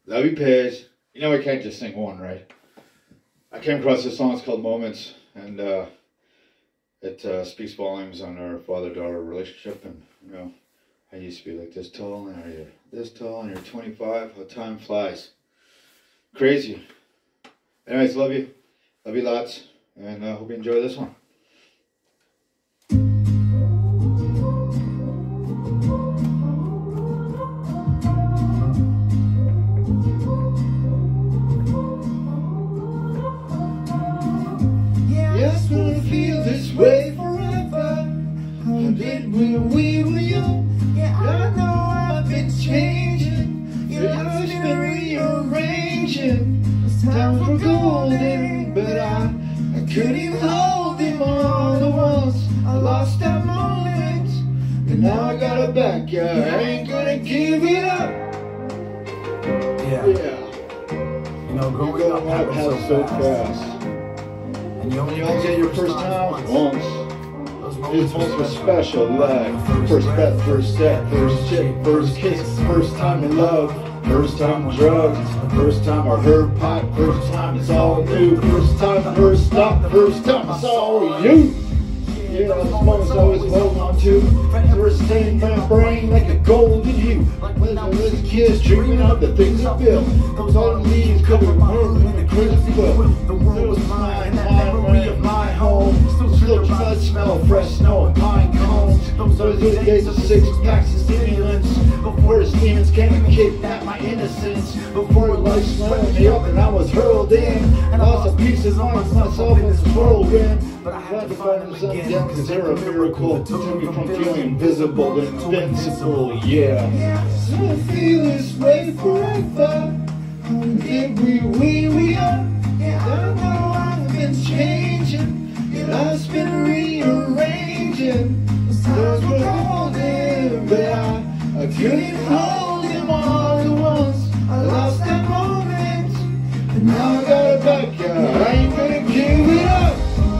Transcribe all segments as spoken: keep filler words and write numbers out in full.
Love you, Paige. You know I can't just sing one, right? I came across this song, it's called Moments, and uh, it uh, speaks volumes on our father-daughter relationship. And you know, I used to be like this tall, and now you're this tall, and you're twenty-five. How time flies. Crazy. Anyways, love you. Love you lots, and I uh, hope you enjoy this one. Yes, gonna feel this way forever. I did when we were young. Yeah, I know I've been changing. Your life's been rearranging. Times were golden, but I, I couldn't even hold them all at once. I lost that moment, and now I got it back. Yeah, I ain't gonna give it up. Yeah. Yeah. You know, growing You're up going up happened so so fast. fast. And you only, You only get your first time once. Those These moments were special, like first bet, first step, first chick, first kiss, first time in love, first time on drugs, first time I heard pot, first time it's all new, first time I first stop, first time I saw you. Yeah, those moments I always hold on to. First stay in my brain like a golden hue. When I was a kid, dreaming of the things I feel. Those autumn leaves covered warm in the crisp quilt. The world was mine, that memory of my home. Still try to smell fresh snow and pine cones. Those are the days of six packs and stimulants. Before the demons came and kidnapped my innocence. Before life slammed me up and I was hurled in. And I lost a piece of myself in this whirlwind. But I had to find them again, cause they're a miracle. Took me from feeling invisible to invincible, yeah. So I feel this way forever. Did we, we, we are. Yeah, I know I've been changing. Your life's been rearranging. Stars were golden, but I, I couldn't hold them all at once. I lost that moment, and now I got it back. Yeah, I ain't gonna give it up.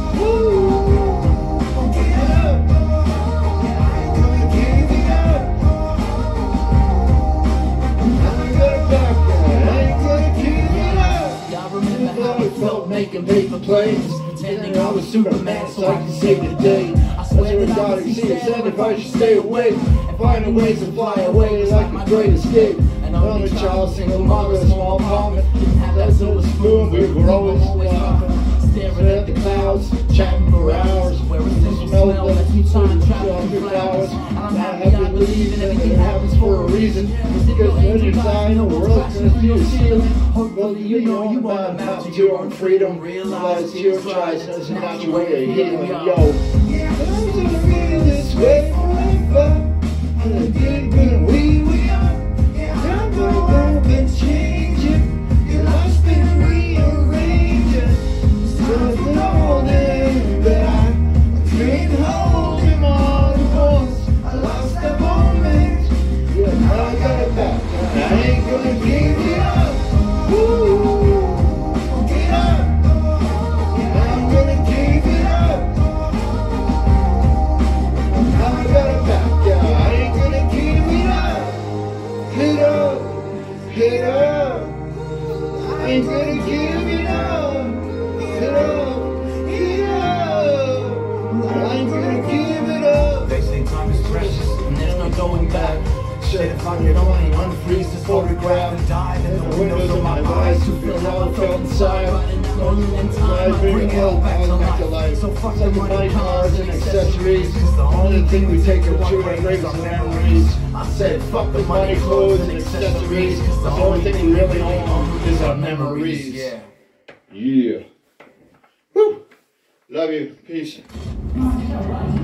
Making paper planes, pretending I was Superman so I could save the day. I swear that God exists, and if I should stay awake and find a way to fly away like my great escape. An only child, single mother, small apartment, didn't have that silver spoon, we were always laughing, staring at the clouds, chatting for hours. Where is this smell that lets me time travel through flowers? I'm happy I believe in everything happens for a reason. Because when you die, the world's gonna feel the ceiling. Hopefully you know you want to mount to your own freedom. Realize your choice is not your way of healing, yo. I'm gonna feel this way forever. And I did when we were young. Yeah, I know I've been changing. Your life's been rearranging. Stars are golden, but I, I couldn't hold them all at once. I lost that moment, yeah, now I got it back. And I ain't gonna give it up. Woo, get up. Yeah, I'm gonna give it up. Now I got it back. Yeah, I ain't gonna give it up. Hit up, hit up. I ain't gonna give it up. Hit up, hit up. I ain't gonna give it up. They say time is precious and there's no going back. Shit, if I could only unfreeze the photograph and dive in the windows of my eyes to feel how I felt inside. I've been held back to life. So fuck the money, cars, and accessories. The only thing we take are true and breaks our memories. I said fuck the money, clothes, and accessories. The only thing we really own is our memories. Yeah. Yeah. Woo. Love you. Peace.